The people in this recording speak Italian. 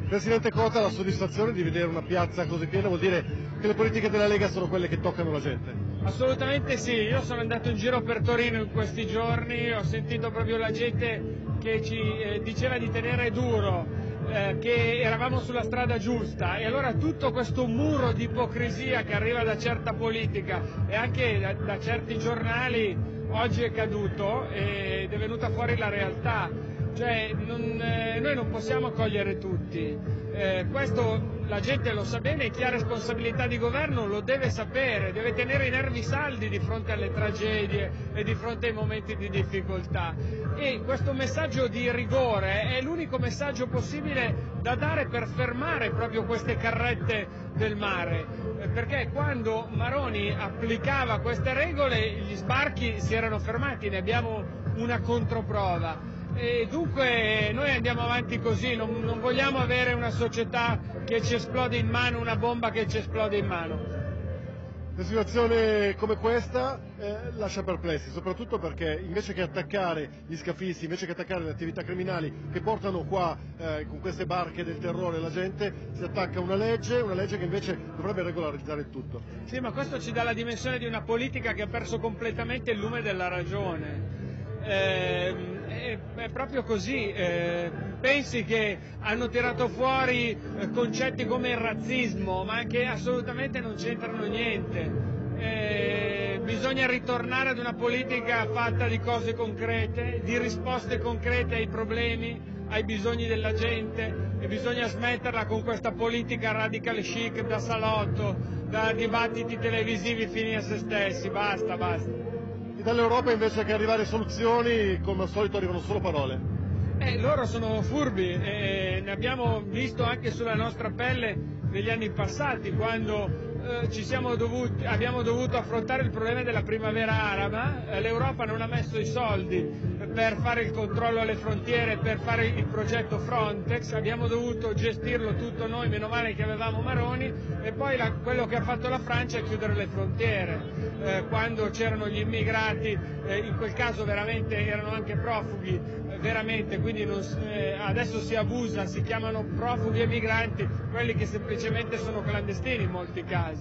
Presidente Cota, la soddisfazione di vedere una piazza così piena vuol dire che le politiche della Lega sono quelle che toccano la gente? Assolutamente sì, io sono andato in giro per Torino in questi giorni, ho sentito proprio la gente che ci diceva di tenere duro, che eravamo sulla strada giusta, e allora tutto questo muro di ipocrisia che arriva da certa politica e anche da certi giornali oggi è caduto ed è venuta fuori la realtà. Cioè, noi non possiamo accogliere tutti, questo la gente lo sa bene, e chi ha responsabilità di governo lo deve sapere, deve tenere i nervi saldi di fronte alle tragedie e di fronte ai momenti di difficoltà, e questo messaggio di rigore è l'unico messaggio possibile da dare per fermare proprio queste carrette del mare, perché quando Maroni applicava queste regole gli sbarchi si erano fermati, ne abbiamo una controprova. E dunque noi andiamo avanti così, non vogliamo avere una società che ci esplode in mano, una bomba che ci esplode in mano. Una situazione come questa lascia perplessi, soprattutto perché invece che attaccare gli scafisti, invece che attaccare le attività criminali che portano qua con queste barche del terrore la gente, si attacca una legge che invece dovrebbe regolarizzare il tutto. Sì, ma questo ci dà la dimensione di una politica che ha perso completamente il lume della ragione. È proprio così, pensi che hanno tirato fuori concetti come il razzismo, ma che assolutamente non c'entrano niente. Bisogna ritornare ad una politica fatta di cose concrete, di risposte concrete ai problemi, ai bisogni della gente, e bisogna smetterla con questa politica radical chic da salotto, da dibattiti televisivi fini a se stessi, basta. E dall'Europa invece che arrivare soluzioni, come al solito arrivano solo parole. Loro sono furbi, ne abbiamo visto anche sulla nostra pelle negli anni passati, quando abbiamo dovuto affrontare il problema della primavera araba. L'Europa non ha messo i soldi per fare il controllo alle frontiere, per fare il progetto Frontex, abbiamo dovuto gestirlo tutto noi, meno male che avevamo Maroni, e poi quello che ha fatto la Francia è chiudere le frontiere. Quando c'erano gli immigrati, in quel caso veramente erano anche profughi, veramente, quindi adesso si abusa, si chiamano profughi e migranti quelli che semplicemente sono clandestini in molti casi.